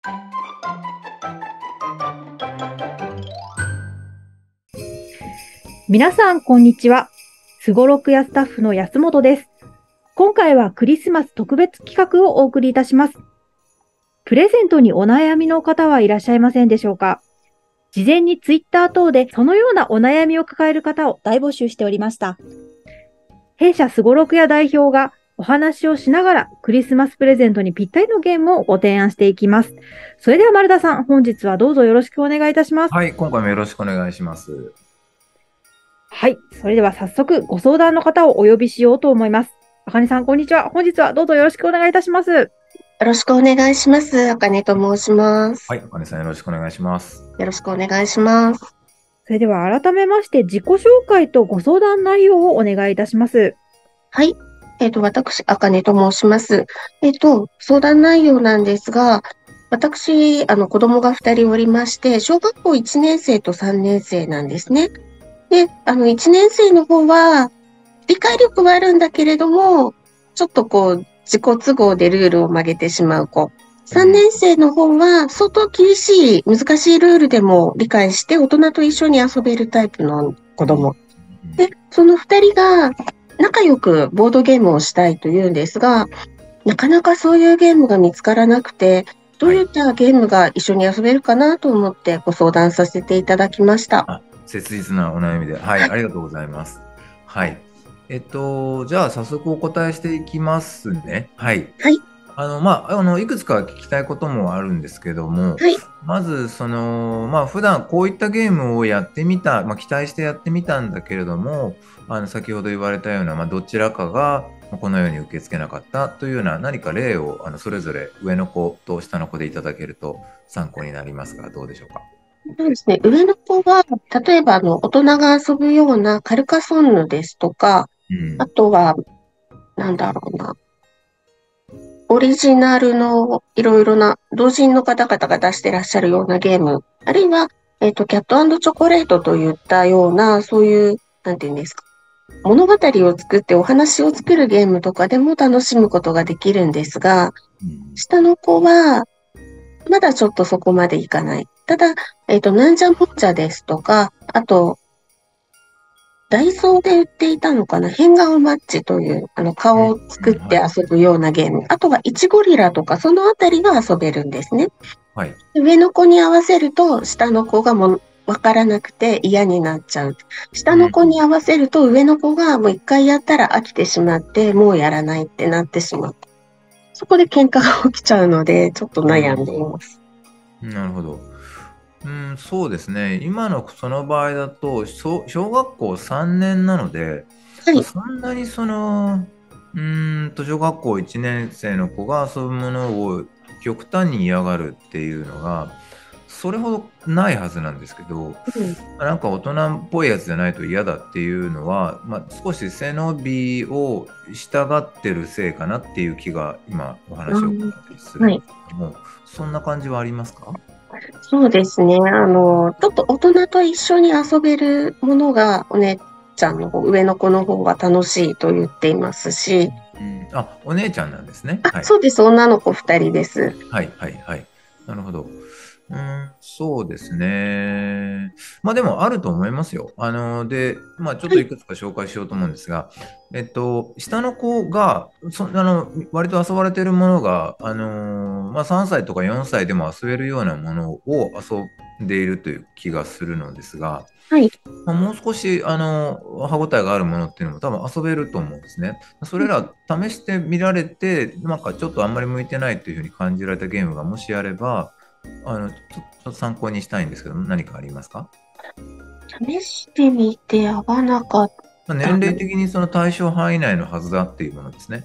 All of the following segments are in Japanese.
皆さん、こんにちは。すごろくやスタッフの安本です。今回はクリスマス特別企画をお送りいたします。プレゼントにお悩みの方はいらっしゃいませんでしょうか？事前にツイッター等でそのようなお悩みを抱える方を大募集しておりました。弊社すごろくや代表がお話をしながらクリスマスプレゼントにぴったりのゲームをご提案していきます。それでは丸田さん、本日はどうぞよろしくお願いいたします。 はい、今回もよろしくお願いします。 はい、それでは早速ご相談の方をお呼びしようと思います。あかねさん、こんにちは。本日はどうぞよろしくお願いいたします。 よろしくお願いします。あかねと申します。 はい、あかねさんよろしくお願いします。 よろしくお願いします。 それでは改めまして自己紹介とご相談内容をお願いいたします。 はい。私、あかねと申します。相談内容なんですが、私、子供が2人おりまして、小学校1年生と3年生なんですね。で、1年生の方は、理解力はあるんだけれども、ちょっと自己都合でルールを曲げてしまう子。3年生の方は、相当厳しい、難しいルールでも理解して、大人と一緒に遊べるタイプの子供。で、その2人が仲良くボードゲームをしたいというんですが、なかなかそういうゲームが見つからなくて、どういったゲームが一緒に遊べるかなと思ってご相談させていただきました。 切実なお悩みで、はい、ありがとうございます。はい。じゃあ早速お答えしていきますね。はい。 はい。 いくつか聞きたいこともあるんですけども、 はい。 まず、普段こういったゲームをやってみた、期待してやってみたんだけれども、先ほど言われたような、どちらかがこのように受け付けなかったというような何か例をそれぞれ上の子と下の子でいただけると参考になりますが、どうでしょうか。 そうですね。上の子は、例えば大人が遊ぶようなカルカソンヌですとか、あとは、なんだろうな。オリジナルのいろいろな同人の方々が出してらっしゃるようなゲーム、あるいは、キャット&チョコレートといったような、そういう、なんていうんですか、物語を作ってお話を作るゲームとかでも楽しむことができるんですが、下の子は、まだちょっとそこまでいかない。ただ、なんじゃもんじゃですとか、あと、ダイソーで売っていたのかな、変顔マッチという、顔を作って遊ぶようなゲーム。あとは、イチゴリラとか、そのあたりは遊べるんですね。 はい。 上の子に合わせると、下の子がわからなくて嫌になっちゃう。下の子に合わせると、上の子がもう一回やったら飽きてしまって、もうやらないってなってしまう。そこで喧嘩が起きちゃうので、ちょっと悩んでいます。 なるほど。そうですね。今のその場合だと、小学校3年なので、 はい。 そんなに小学校1年生の子が遊ぶものを極端に嫌がるっていうのが、それほどないはずなんですけど、なんか大人っぽいやつじゃないと嫌だっていうのは、少し背伸びを従ってるせいかなっていう気が今お話を伺ってするんですけども、そんな感じはありますか？ そうですね。ちょっと大人と一緒に遊べるものがお姉ちゃんの方、上の子の方が楽しいと言っていますし。 お姉ちゃんなんですね。はい、 そうです。女の子2人です。 はいはいはい。なるほど。そうですね。でもあると思いますよ。で、ちょっといくつか紹介しようと思うんですが、下の子が、割と遊ばれているものが、3歳とか4歳でも遊べるようなものを遊んでいるという気がするのですが、 はい。 もう少し、歯応えがあるものっていうのも多分遊べると思うんですね。それら試してみられて、なんかちょっとあんまり向いてないというふうに感じられたゲームがもしあれば、ちょっと参考にしたいんですけど、何かありますか？ 試してみて合わなかった。 年齢的にその対象範囲内のはずだっていうものですね。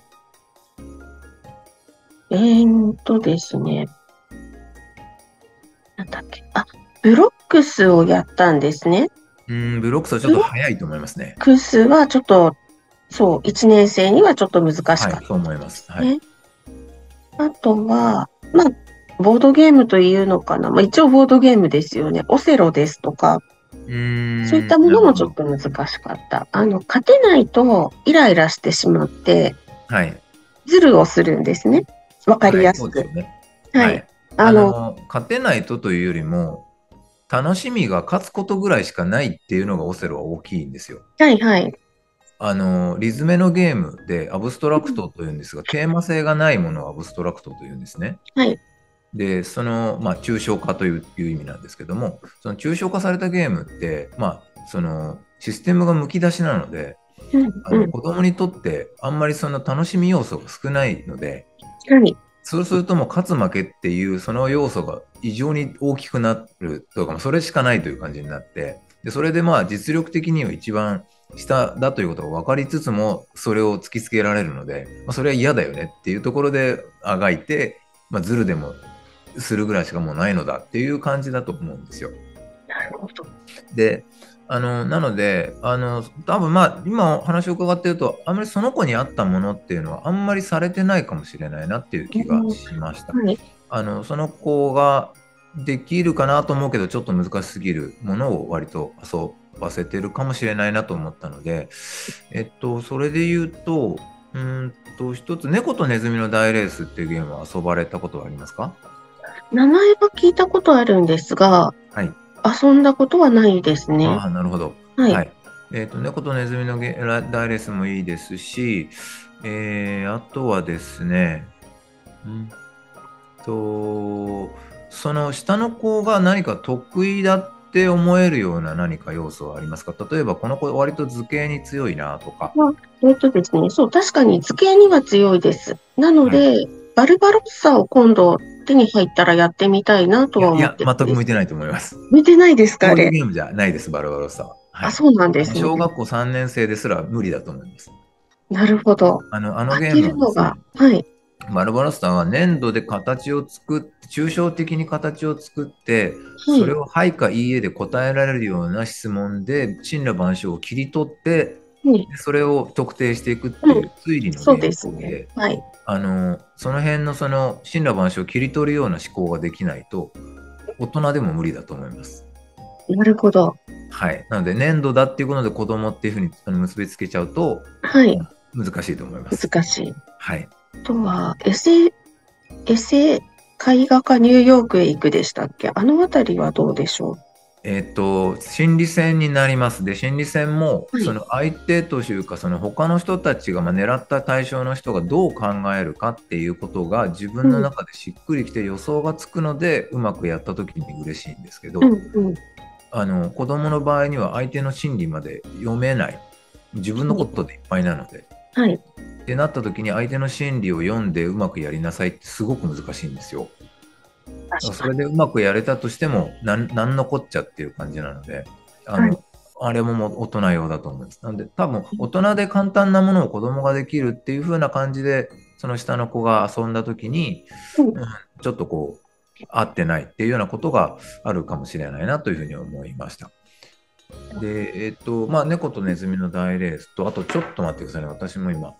ですね。なんだっけ。ブロックスをやったんですね。 ブロックスはちょっと早いと思いますね。 ブロックスはちょっと、そう、1年生にはちょっと難しかった、ね。 はい、そう思います。はい。 あとは、ボードゲームというのかな。一応ボードゲームですよね。オセロですとか。そういったものもちょっと難しかった。勝てないとイライラしてしまって、 はい。 ズルをするんですね。わかりやすく。 はい。そうですよね。 はい。 勝てないというよりも、楽しみが勝つことぐらいしかないっていうのがオセロは大きいんですよ。 はいはい。 リズメのゲームでアブストラクトというんですが、テーマ性がないものをアブストラクトというんですね。 はい。 で、抽象化という意味なんですけども、その抽象化されたゲームって、システムがむき出しなので、子供にとってあんまりその楽しみ要素が少ないので、 はい。 そうするともう勝つ負けっていうその要素が異常に大きくなるとか、それしかないという感じになって、でそれで実力的には一番下だということが分かりつつも、それを突きつけられるので、それは嫌だよねっていうところであがいて、ズルでもするぐらいしかもうないのだっていう感じだと思うんですよ。 なるほど。 で、なので、多分今お話を伺っていると、あんまりその子に合ったものっていうのはあんまりされてないかもしれないなっていう気がしました。 はい。 その子ができるかなと思うけど、ちょっと難しすぎるものを割と遊ばせてるかもしれないなと思ったので、それで言うと、一つ、猫とネズミの大レースっていうゲームを遊ばれたことはありますか？ 名前は聞いたことあるんですが、 はい。 遊んだことはないですね。 ああ、なるほど。 はい。 はい。猫とネズミの大レースもいいですし、あとはですね、その下の子が何か得意だって思えるような何か要素はありますか？例えば、この子割と図形に強いなとか。 ですね、そう、確かに図形には強いです。なのはい、 で、バルバロッサを今度手に入ったらやってみたいなとは思ってるんです。 全く向いてないと思います。 向いてないですか、 そういうあれ。 ゲームじゃないです、バルバロッサは。はあ、 い。 そうなんですね。 小学校3年生ですら無理だと思います。 なるほど。 あのゲー当てムはですね、 るのが、はい。 バルバロッサは粘土で形を作って、抽象的に形を作って、 はい。 それをはいかいいえで答えられるような質問で、真羅万象を切り取って、 はい。 それを特定していくっていう推理のそうゲーですね。 ムで、 はい。 その辺のその真羅万象を切り取るような思考ができないと、大人でも無理だと思います。 なるほど。 はい。なので、粘土だっていうことで子供っていうふうに結びつけちゃうと、 はい。 難しいと思います。 難しい。 はい。 あとは、エセ絵画かニューヨークへ行くでしたっけ？あのあたりはどうでしょ心理戦になります。で、心理戦も、 う？はい。 その相手というか、その他の人たちが狙った対象の人がどう考えるかっていうことが自分の中でしっくりきて予想がつくので、うまくやった時に嬉しいんですけど、子供の場合には相手の心理まで読めない。自分のことでいっぱいなので。 はい。 ってなった時に相手の心理を読んでうまくやりなさいってすごく難しいんですよ。それでうまくやれたとしてもなんのこっちゃっていう感じなので、あれも大人用だと思います。なので多分大人で簡単なものを子供ができるっていう風な感じで、その下の子が遊んだ時に、ちょっとこう合ってないっていうようなことがあるかもしれないなというふうに思いました。で、猫とネズミの大レースと、あとちょっと待ってくださいね。私も今。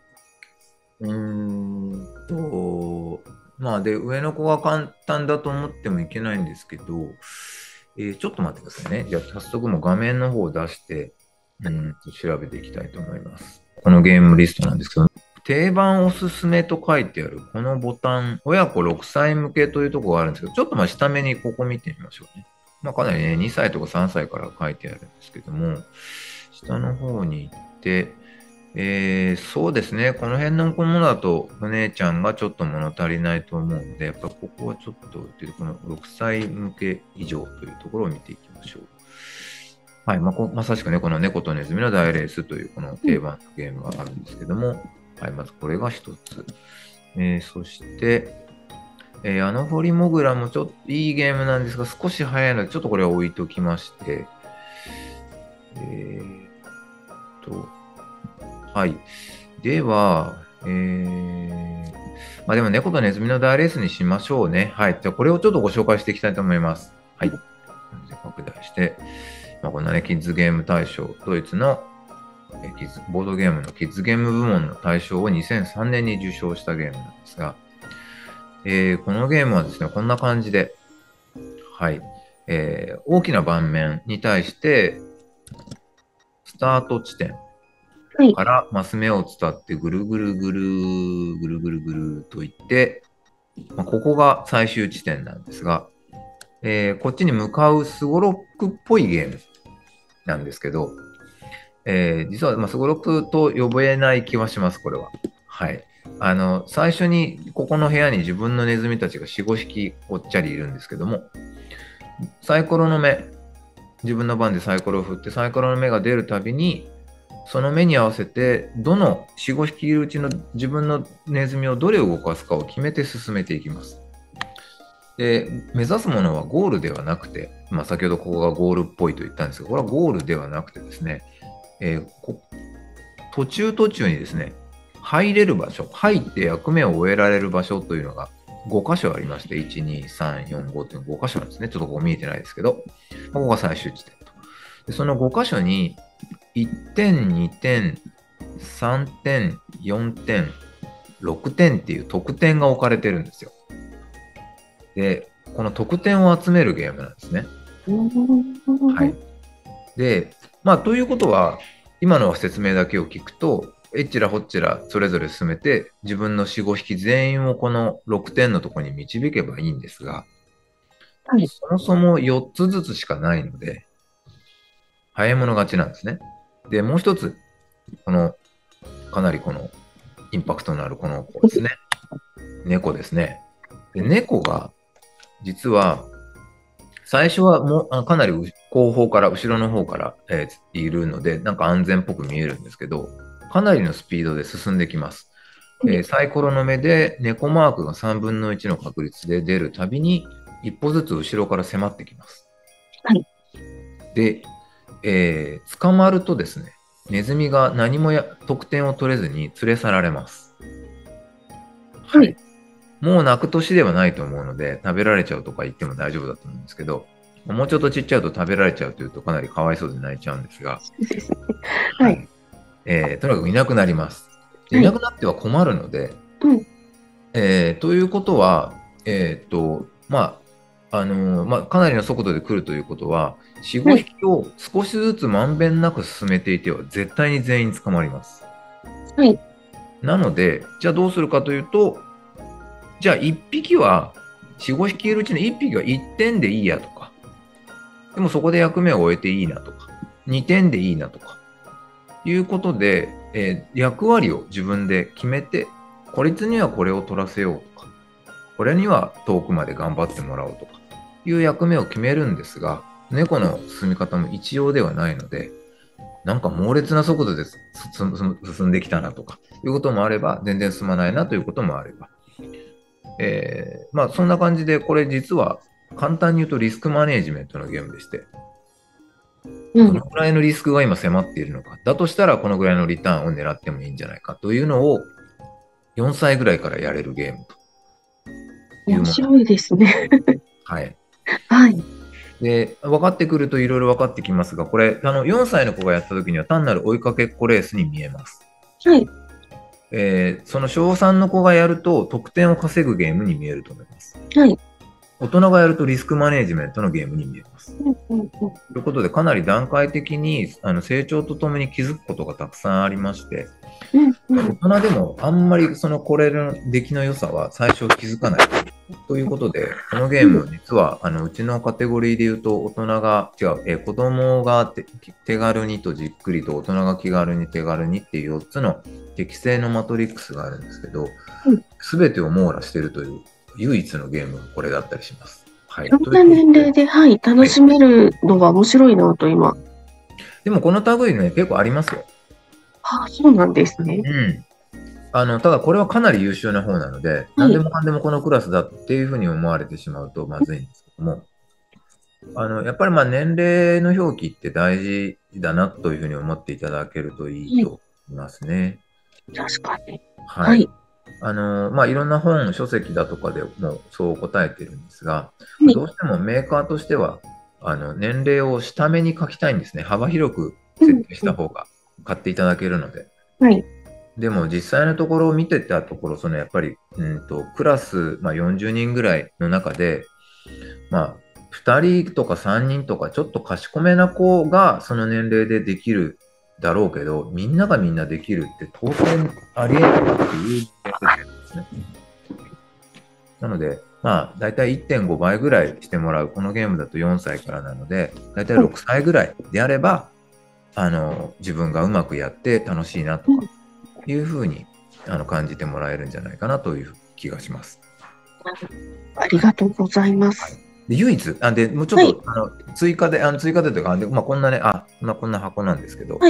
で、上の子が簡単だと思ってもいけないんですけど、ちょっと待ってくださいね。じゃあ、早速もう画面の方を出して、調べていきたいと思います。このゲームリストなんですけど、定番おすすめと書いてあるこのボタン、親子6歳向けというところがあるんですけど、ちょっと下目にここ見てみましょうね。かなりね、2歳とか3歳から書いてあるんですけども、下の方に行って、そうですね、この辺のものだと、お姉ちゃんがちょっと物足りないと思うので、やっぱここはちょっと、この6歳向け以上というところを見ていきましょう。はい、まさしくね、この猫とネズミの大レースというこの定番のゲームがあるんですけども、はい、まずこれが一つ。そして、アノフォリモグラもちょっといいゲームなんですが、少し早いので、ちょっとこれは置いときまして、はい。では、でも猫とネズミの大レースにしましょうね。はい。じゃあこれをちょっとご紹介していきたいと思います。はい。拡大して、こんなね、キッズゲーム大賞、ドイツのボードゲームのキッズゲーム部門の大賞を2003年に受賞したゲームなんですが、このゲームはですね、こんな感じで、はい。大きな盤面に対して、スタート地点からマス目を伝ってぐるぐるぐるぐるぐるぐるといって、 ここが最終地点なんですが、こっちに向かうスゴロクっぽいゲームなんですけど、実は、スゴロクと呼べない気はします、これは。はい。最初にここの部屋に自分のネズミたちが4、5匹おっちゃりいるんですけども、サイコロの目、自分の番でサイコロを振って、サイコロの目が出るたびに、その目に合わせて、どの4、5匹いるうちの自分のネズミをどれを動かすかを決めて進めていきます。で、目指すものはゴールではなくて、先ほどここがゴールっぽいと言ったんですが、これはゴールではなくてですね、途中にですね、入れる場所、入って役目を終えられる場所というのが5箇所ありまして、1、2、3、4、5という5箇所なんですね。ちょっとここ見えてないですけど、ここが最終地点と。でその5箇所に1点、2点、3点、4点、6点っていう得点が置かれてるんですよ。で、この得点を集めるゲームなんですね。はい。で、ということは、今の説明だけを聞くと、えっちらほっちらそれぞれ進めて、自分の4、5匹全員をこの6点のところに導けばいいんですが、 はい、 そもそも4つずつしかないので、早い者勝ちなんですね。で、もう一つ、かなりインパクトのあるこの子ですね。猫ですね。で、猫が、実は、最初はもうかなり後方から、後ろの方から、いるので、なんか安全っぽく見えるんですけど、かなりのスピードで進んできます。サイコロの目で猫マークが3分の1の確率で出るたびに、一歩ずつ後ろから迫ってきます。 はい。 で、捕まるとですね、ネズミが何も得点を取れずに連れ去られます。 はい。 もう泣く年ではないと思うので、食べられちゃうとか言っても大丈夫だと思うんですけど、もうちょっとちっちゃいと食べられちゃうというとかなりかわいそうで泣いちゃうんですが、 はい。 とにかくいなくなります。いなくなっては困るので、ということは、かなりの速度で来るということは、4、5匹を少しずつまんべんなく進めていては絶対に全員捕まります。 はい。 なので、じゃあどうするかというと、じゃあ1匹は、4、5匹いるうちの1匹は1点でいいやとか、でもそこで役目を終えていいなとか、2点でいいなとか、いうことで、役割を自分で決めて、こいつにはこれを取らせようとか、これには遠くまで頑張ってもらおうとか、いう役目を決めるんですが、猫の進み方も一様ではないので、なんか猛烈な速度で進んできたなとか、いうこともあれば、全然進まないなということもあれば、そんな感じで、これ実は簡単に言うとリスクマネージメントのゲームでして、どのくらいのリスクが今迫っているのか、だとしたらこのぐらいのリターンを狙ってもいいんじゃないかというのを4歳ぐらいからやれるゲームというもの。 面白いですね。 はい。 はい。 で、分かってくるといろいろ分かってきますが、これ、4歳の子がやった時には単なる追いかけっこレースに見えます。 はい。 その小3の子がやると得点を稼ぐゲームに見えると思います。 はい。 大人がやるとリスクマネージメントのゲームに見えます。ということで、かなり段階的に成長とともに気づくことがたくさんありまして、大人でもあんまりこれの出来の良さは最初気づかないということで、このゲーム実はうちのカテゴリーで言うと大人が子供が手軽にとじっくりと大人が気軽に手軽にっていう4つの適正のマトリックスがあるんですけど、全てを網羅しているという唯一のゲームがこれだったりします。はい。 どんな年齢で、はい、楽しめるのが面白いなと今。 でもこの類ね、結構ありますよ。 そうなんですね。 ただこれはかなり優秀な方なので、何でもかんでもこのクラスだっていうふうに思われてしまうとまずいんですけども、やっぱり年齢の表記って大事だなというふうに思っていただけるといいと思いますね。 確かに。 はい。いろんな本、書籍だとかでもそう答えてるんですが、どうしてもメーカーとしては、年齢を下目に書きたいんですね。幅広く設定した方が買っていただけるので。 はい。 でも実際のところを見てたところ、やっぱり、クラス、40人ぐらいの中で、2人とか3人とかちょっと賢めな子がその年齢でできるだろうけど、みんながみんなできるって当然ありえないっていうレベルですね。 なので、まあ、だいたい 1.5 倍ぐらいしてもらう。このゲームだと4歳からなので、だいたい6歳ぐらいであれば、自分がうまくやって楽しいなとかいうふうに感じてもらえるんじゃないかなという気がします。 ありがとうございます。 はい、で唯一、でもうちょっと、はい、追加でというか、まあ、こんなね、こんな箱なんですけど、 はい、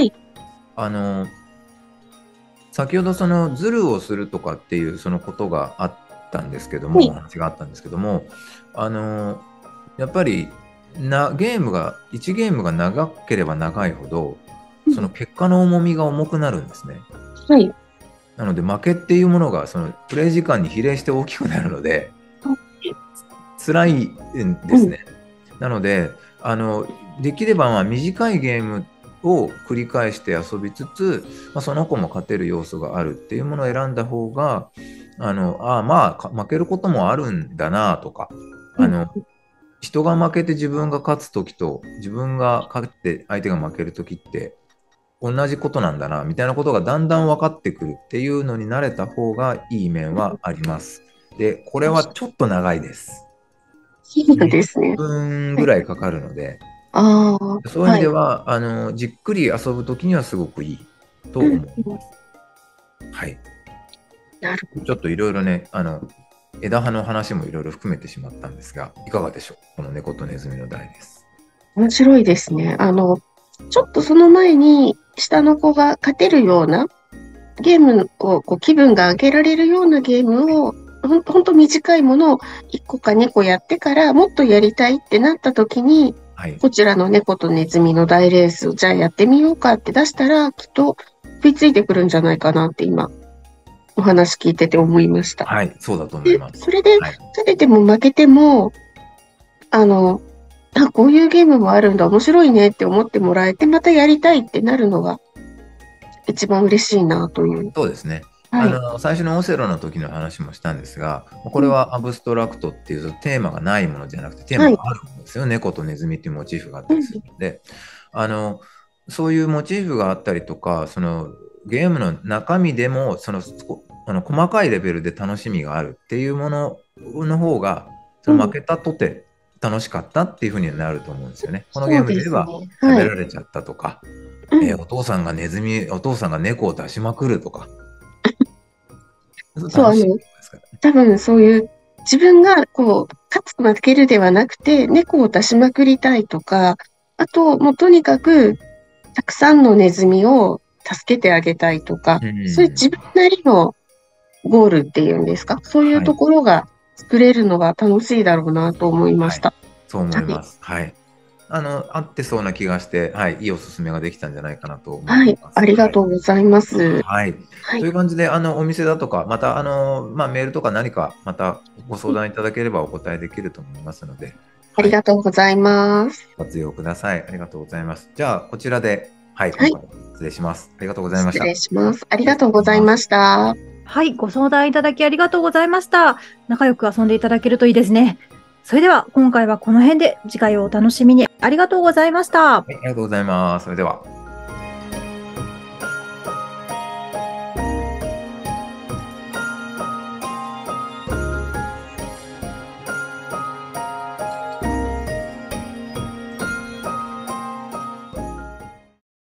先ほどズルをするとかっていうそのことがあったんですけども、お話があったんですけども、やっぱり1ゲームが長ければ長いほど、その結果の重みが重くなるんですね。 はい。 なので負けっていうものがそのプレイ時間に比例して大きくなるので、辛いんですね。なのでできればまあ短いゲームを繰り返して遊びつつ、まあ、その子も勝てる要素があるっていうものを選んだ方がまあ負けることもあるんだなとか、人が負けて自分が勝つ時と自分が勝って相手が負ける時って同じことなんだなみたいなことがだんだん分かってくるっていうのに慣れた方がいい面はあります。で、これはちょっと長いです。 そうですね。 10分ぐらいかかるので、そういう意味では、じっくり遊ぶときにはすごくいいと思います。はい。 なるほど。 ちょっといろいろね、枝葉の話もいろいろ含めてしまったんですが、いかがでしょう？この猫とネズミの題です。 面白いですね。ちょっとその前に、下の子が勝てるようなゲームを気分が上げられるようなゲームをほんと短いものを1個か2個やってからもっとやりたいってなった時に、はい、こちらの猫とネズミの大レースをじゃあやってみようかって出したらきっと食いついてくるんじゃないかなって今お話聞いてて思いました。 はい、そうだと思います。 それで、勝てても負けてもこういうゲームもあるんだ面白いねって思ってもらえてまたやりたいってなるのが一番嬉しいなという。 そうですね。はい、最初のオセロの時の話もしたんですが、これはアブストラクトっていうテーマがないものじゃなくてテーマがあるんですよ、はい、猫とネズミっていうモチーフがあったりするので、そういうモチーフがあったりとか、そのゲームの中身でも細かいレベルで楽しみがあるっていうものの方が、その負けたとて楽しかったっていうふうになると思うんですよね。このゲームで言えば食べられちゃったとか、お父さんが猫を出しまくるとか。 そう、多分そういう自分が勝つ負けるではなくて猫を出しまくりたいとか、あともうとにかくたくさんのネズミを助けてあげたいとか、そういう自分なりのゴールっていうんですか、そういうところが作れるのが楽しいだろうなと思いました。 そう思います。はい。合ってそうな気がして、はい、いいおすすめができたんじゃないかなと思います。 はい、ありがとうございます。 はい。という感じで、お店だとか、また、メールとか何か、またご相談いただければお答えできると思いますので。 ありがとうございます。 活用ください。ありがとうございます。じゃあ、こちらで、はい、今回失礼します。ありがとうございました。 失礼します。ありがとうございました。 はい、ご相談いただきありがとうございました。仲良く遊んでいただけるといいですね。それでは今回はこの辺で、次回をお楽しみに。ありがとうございました。 はい、ありがとうございます。それでは。